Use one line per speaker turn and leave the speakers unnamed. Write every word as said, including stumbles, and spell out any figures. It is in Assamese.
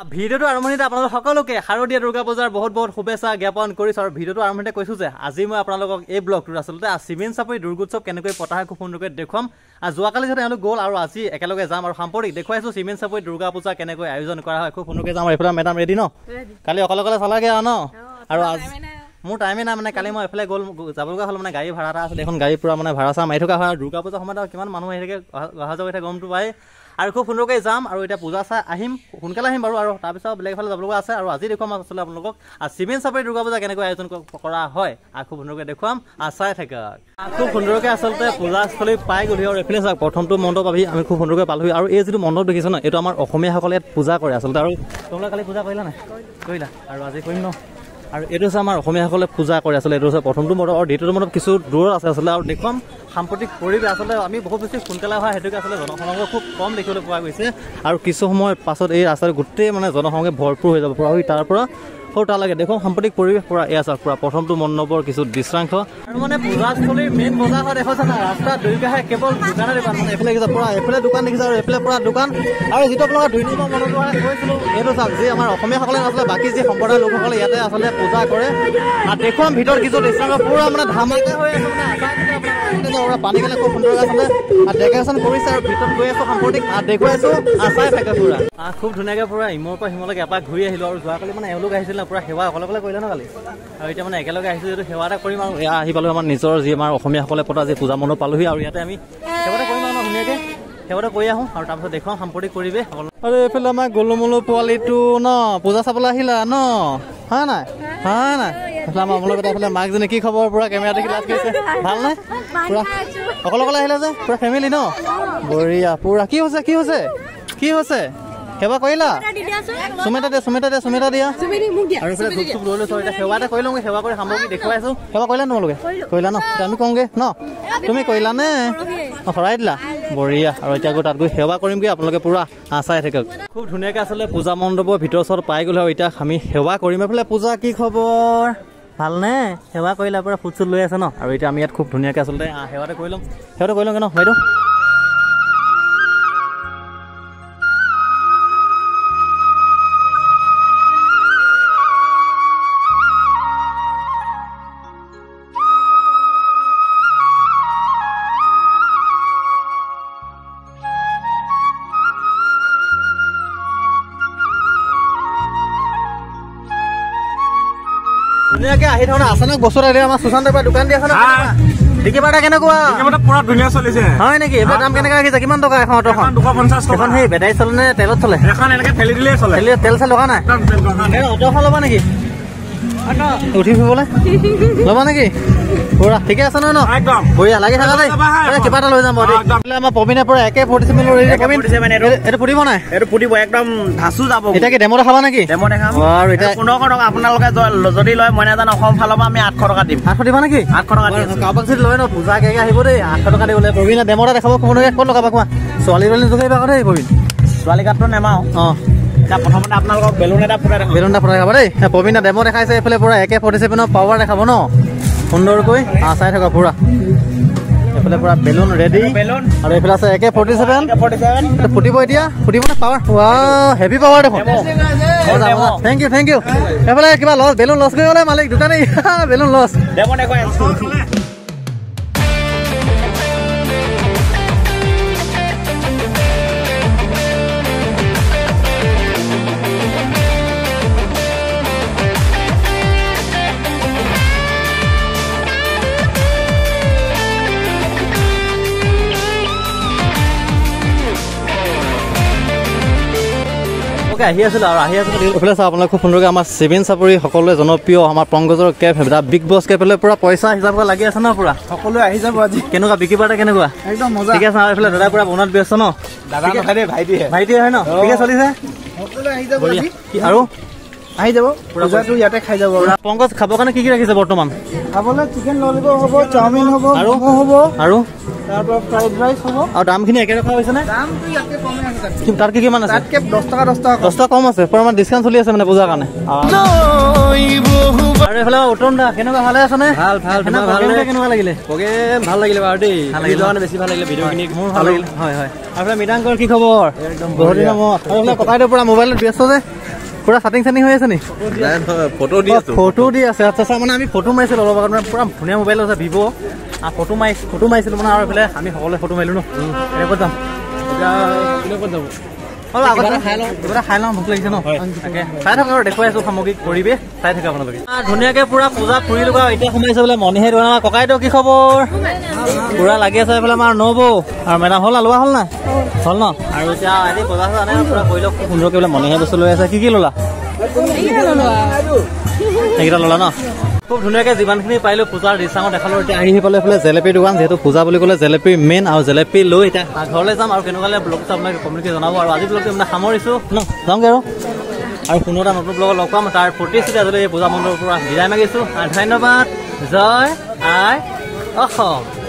ভিডিঅ'টো আৰম্ভণিতে আপোনালোক সকলোকে শাৰদীয়া দুৰ্গা পূজাৰ বহুত বহুত শুভেচ্ছা জ্ঞাপন কৰিছো আৰু ভিডিঅ'টো আৰম্ভণিতে কৈছো যে আজি মই আপোনালোকক এই ব্লগটোত আচলতে চিমেন চাপৰি দুৰ্গোৎসৱ কেনেকৈ পতা হয় খুব সুন্দৰকৈ দেখুৱাম আৰু যোৱাকালি যেতিয়া তেওঁলোক গ'ল আৰু আজি একেলগে যাম আৰু সাম্প্ৰতিক দেখুৱাইছো চিমেন চাপৰি দুৰ্গা পূজা কেনেকৈ আয়োজন কৰা হয় খুব সুন্দৰকৈ যাম আৰু এইফালে মেডাম ৰেডি ন কালি অকলে অকলে চলাগে আৰু ন আৰু আজি মোৰ টাইমে নাই মানে কালি মই এফালে গ'ল যাবলগা হ'ল মানে গাড়ী ভাড়া এটা আছিল এখন গাড়ী পুৰা মানে ভাড়া চাৰা মাৰি থকা হয় দুৰ্গা পূজাৰ সময়ত কিমান মানুহ আহি থাকে অহা যোৱা হৈ থাকে গমটো পায় আৰু খুব সুন্দৰকৈ যাম আৰু এতিয়া পূজা চাই আহিম সোনকালে আহিম বাৰু আৰু তাৰপিছত বেলেগ ফালে যাবলগা আছে আৰু আজি দেখুৱাম আচলতে আপোনালোকক আৰু চিমেন চাপৰি দুৰ্গা পূজা কেনেকৈ আয়োজন কৰা হয় আৰু খুব সুন্দৰকৈ দেখুৱাম আৰু চাই থাকক খুব সুন্দৰকৈ আচলতে পূজাস্থলী পাই গ'লো আৰু এইফালে চাওক প্ৰথমটো মণ্ডপ আহি আমি খুব সুন্দৰকৈ পালোহি আৰু এই যিটো মণ্ডপ দেখিছে ন এইটো আমাৰ অসমীয়াসকলে ইয়াত পূজা কৰে আচলতে আৰু তোমালোকে কালি পূজা কৰিলা নাই কৰিলা আৰু আজি কৰিম ন আৰু এইটো হৈছে আমাৰ অসমীয়াসকলে পূজা কৰে আচলতে এইটো হৈছে প্ৰথমটো মণ্ডপ আৰু দ্বিতীয়টো মণ্ডপ কিছু দূৰত আছে আচলতে আৰু দেখুৱাম সাম্প্ৰতিক পৰিৱেশ আচলতে আমি বহুত বেছি সোনকালে হয় সেইটোকে আচলতে জনসমাগম খুব কম দেখিবলৈ পোৱা গৈছে আৰু কিছু সময়ৰ পাছত এই ৰাস্তাটো গোটেই মানে জনসমাগমে ভৰপূৰ হৈ যাব পৰা আৰু তাৰ পৰা সৰু তালৈকে দেখোন সাম্প্ৰতিক পৰিৱেশ পৰা এয়া চাওক পুৰা প্ৰথমটো মণ্ডপৰ কিছু দৃশ্যাংশ আৰু মানে পূজাস্থলীৰ মেইন বজাৰ হয় দেখিছে না ৰাস্তা দুয়োকাষে কেৱল দোকানে দোকান মানে এইফালে দেখিছে পুৰা এইফালে দোকান দেখিছে আৰু এইফালে পুৰা দোকান আৰু যিটো আপোনালোকৰ দুই নম্বৰ মণ্ডপটো কৈছিলোঁ এইটো চাওক যি আমাৰ অসমীয়াসকলে আচলতে বাকী যি সম্প্ৰদায়ৰ লোকসকলে ইয়াতে আচলতে পূজা কৰে আৰু দেখুৱাম ভিতৰত কিছু দৃশ্যাংশ পুৰা মানে ধামাকা হৈ আছে মানে পানী কেনে খুব সুন্দৰকৈ আচলতে ডেকৰেশ্যন কৰিছে আৰু ভিতৰত গৈ আছোঁ সাম্প্ৰতিক দেখুৱাইছো চাই থাকে পুৰা খুব ধুনীয়াকৈ পুৰা ইমৰ পৰা সিমলৈকে এপাক ঘূৰি আহিলোঁ আৰু যোৱাকালি মানে এওঁলোক আহিছিল না পুৰা সেৱা অকলে অকলে কৰিলে ন কালি আৰু এতিয়া মানে একেলগে আহিছোঁ যিহেতু সেৱা এটা কৰিম আৰু এয়া আহি পালোঁ আমাৰ নিজৰ যি আমাৰ অসমীয়াসকলে পতা যি পূজা মণ্ডপ পালোহি আৰু ইয়াতে আমি সেৱা এটা কৰিম আৰু ধুনীয়াকৈ সেৱাটো কৰি আহোঁ আৰু তাৰপিছত দেখুৱাম সাম্প্ৰতিক পৰিৱেশ আৰু এইফালে আমাৰ গলুমলু পোৱালিটো ন পূজা চাবলৈ আহিলা ন হয় নাই হয় নাই আমাৰ আপোনালোকে এইফালে মাকজনী কি খবৰ পুৰা কেমেৰা দেখি লাজ কৰিছে ভাল নাই পুৰা অকলে অকলে আহিলে যে পুৰা ফেমিলি ন বঢ়িয়া পুৰা কি হৈছে কি হৈছে কি হৈছে সেৱা কৰিলা সুমিতা দিয়া সুমিতা দিয়া সুমিতা দিয়া আৰু এইফালে ধূপ চুপ লৈ লৈছোঁ এতিয়া সেৱা এটা কৰি লওঁগৈ সেৱা কৰি সামগ্ৰী দেখুৱাইছোঁ সেৱা কৰিলা তোমালোকে কৰিলা ন আমি কওঁগৈ ন তুমি কৰিলা নে অঁ শৰাই দিলা বঢ়িয়া আৰু এতিয়া গৈ তাত গৈ সেৱা কৰিমগৈ আপোনালোকে পুৰা চাই থাকক খুব ধুনীয়াকৈ আচলতে পূজা মণ্ডপৰ ভিতৰ ওচৰত পাই গ'লে আৰু এতিয়া আমি সেৱা কৰিম এইফালে পূজা কি খবৰ ভালনে সেৱা কৰিলা পুৰা ফুট চুট লৈ আছে ন আৰু এতিয়া আমি ইয়াত খুব ধুনীয়াকৈ আচলতে সেৱাটো কৰি ল'ম সেৱাটো কৰি লওঁগৈ ন বাইদেউ ধুনীয়াকে আহি থাকোঁ আচানক বছৰ আহিলে আমাৰ সুশান্ত পৰা দোকান দি আছে বিকি বাটা কেনেকুৱা পুৰা ধুনীয়া চলিছে হয় নেকি এইবিলাক দাম কেনেকৈ ৰাখিছে কিমান টকা এখন অটোখন দুশ পঞ্চাছ টকা সেই বেটাৰী চলে নে তেলত চলে এখন এনেকৈ ঠেলি দিলেই চলে তেল চেল লগা নাই অটোখন ল'বা নেকি উঠি ফুৰিবলৈ ল'বা নেকি পুৰা ঠিকে আছে নহয় ন একদম বঢ়িয়া লাগি থাকা দেই কিবা এটা লৈ যাম বাৰু আমাৰ প্ৰবীণে পৰা একে ফৰ্টি চেভেন এইটো ফুটিব নাই এইটো ফুটিব একদম ধাচু যাব এতিয়া কি ডেমো দেখাবা নেকি ডেমো দেখাম আৰু এতিয়া পোন্ধৰশ টকা আপোনালোকে যদি লয় মই নাজানো অসম ফালৰ পৰা আমি আঠশ টকা দিম আঠশ দিবা নেকি আঠশ টকা দিম কাৰোবাক যদি লয় ন পূজা কেকে আহিব দেই আঠশ টকা দিবলৈ প্ৰবীণে ডেমো এটা দেখাব কোনোকে ক'ত লগাবা কোৱা ছোৱালী তোৱালী জোগাইবা আকৌ দেই প্ৰবীণ ছোৱালী গাতটো নেমাও অঁ প্ৰথমতে আপোনালোকক বেলুন এটা ফুটাই দেখাব বেলুন এটা ফুটাই দেখাব দেই প্ৰবীণে ডেমো দেখাইছে এইফালে পুৰা একে ফৰ্টি চেভেনৰ পাৱাৰ দেখাব ন সুন্দৰকৈ চাই থকা পুৰা এইফালে পুৰা বেলুন ৰেডি বেলুন আৰু এইফালে আছে একে ফৰ্টি চেভেন ফুটিব এতিয়া ফুটিব নে পাৱাৰ হেভি পাৱাৰ দেখোন থেংক ইউ থেংক ইউ এইফালে কিবা লছ বেলুন লছ কৰি গ'লে মালিক দোকানী বেলুন লছ আহি আছিলোঁ আৰু আহি আছিলোঁ এইফালে চাওঁ আপোনালোকে খুব সুন্দৰকৈ আমাৰ চিমেন চাপৰি সকলোৱে জনপ্ৰিয় আমাৰ পংকজৰ কেব বিগ বছ কেব পুৰা পইচা হিচাপে লাগি আছে ন পুৰা সকলোৱে আহি যাব আজি কেনেকুৱা বিক্ৰী বাৰ্তা কেনেকুৱা একদম মজা ঠিক আছে আৰু এইফালে দাদা পুৰা বনাত ব্যস্ত ন দাদা ভাইটিয়ে ভাইটিয়ে হয় ন ঠিকে চলিছে আৰু আহি যাব পূজাটো ইয়াতে খাই যাব পংকজ খাবৰ কাৰণে কি কি ৰাখিছে বৰ্তমান খাবলৈ চিকেন ললিপপ হ'ব চাওমিন হ'ব আৰু হ'ব আৰু তাৰপৰা ফ্ৰাইড ৰাইচ হ'ব আৰু দামখিনি একে ৰখা হৈছে নে দামটো ইয়াতে কমে আছে তাত কি কিমান আছে তাতকে দহ টকা দহ টকা দহ টকা কম আছে পুৰা মানে ডিছকাউণ্ট চলি আছে মানে পূজাৰ কাৰণে আৰু এইফালে উত্তম দা কেনেকুৱা ভালে আছে নে ভাল ভাল ভাল কেনেকুৱা লাগিলে প্ৰগ্ৰেম ভাল লাগিলে বাৰু দেই বেছি ভাল লাগিলে ভিডিঅ'খিনি মোৰ ভাল লাগিলে হয় হয় আৰু মৃদাংকৰ কি খবৰ একদম বহুত দিনৰ মূৰত আৰু ককাইদেউ পুৰা মোবাইলত ব্যস্ত যে পুৰা চাটিং চাটিং হৈ আছে নি
ফটো দি আছো
ফটো দি আছে আচ্ছা আচ্ছা মানে আমি ফটো মাৰিছিলোঁ অলপ আগত মানে পুৰা ধুনীয়া মোবাইল আছে ভিভ' আৰু ফটো মাৰি ফটো মাৰিছিলোঁ মানে আৰু এইফালে আমি সকলোৱে ফটো মাৰিলোঁ ন ক'ত যাম এতিয়া ক'ত যাব অলপ আগতে খাই লওঁ কিবা খাই লওঁ ভোক লাগিছে ন তাকে চাই থাকক আৰু দেখুৱাই আছোঁ সামগ্ৰিক পৰিৱেশ চাই থাকে আপোনালোকে ধুনীয়াকৈ পুৰা পূজা ফুৰি লগা এতিয়া সোমাইছে বোলে মণিহে দোকান ককাইদেউ কি খবৰ পুৰা লাগি আছে এইফালে আমাৰ নবৌ আৰু মেডাম হ'ল লোৱা হ'ল নাই হ'ল ন আৰু এতিয়া আজি বজাৰ আনে পুৰা কৰি লওক খুব সুন্দৰকৈ বোলে মণিহে বস্তু লৈ আছে কি কি ল'লা সেইকেইটা ল'লা ন খুব ধুনীয়াকৈ যিমানখিনি পাৰিলোঁ পূজাৰ ৰিচাঙত দেখালোঁ এতিয়া আহি পালে এইফালে জেলেপীৰ দোকান যিহেতু পূজা বুলি ক'লে জেলেপী মেইন আৰু জেলেপী লৈ এতিয়া ঘৰলৈ যাম আৰু কেনেকুৱা ব্লগটো আপোনাক কমিউনিটি জনাব আৰু আজি ব্লগটো মানে সামৰিছোঁ ন যাওঁগৈ আৰু আৰু কোনো এটা নতুন ব্লগত লগ পাম তাৰ প্ৰতিশ্ৰুতি আজিলৈ এই পূজা মণ্ডপৰ পৰা বিদায় মাগিছোঁ আৰু ধন্যবাদ জয় আই অসম।